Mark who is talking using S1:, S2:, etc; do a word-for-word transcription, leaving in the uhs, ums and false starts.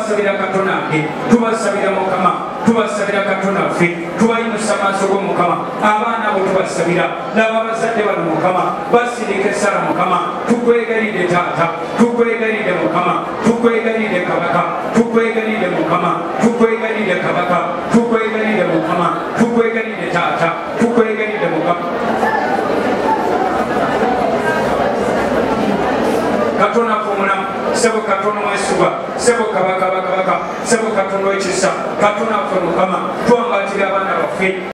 S1: tubasabira Katonda wange, tubasabira Mukama, tubasabira Katonda waffe, tubayimusa maaso g'Omukama. Abaana abo tubasabira, laba abazadde bano Mukama basirika essala Mukama, tukwegalidde taata, tukwegalidde Mukama, tukwegalidde Kabaka, tukwegalidde Mukama, tukwegalidde Kabaka, tukwegalidde Mukama, tukwegalidde taata, tukwegalidde Mukama. Katonda kumulamu, sebo Katonda mwesuba, sebo Kabaka bakabaka, sebo Katonda w'ekisa, Katonda waffe Mukama, twambatira abaana baffe.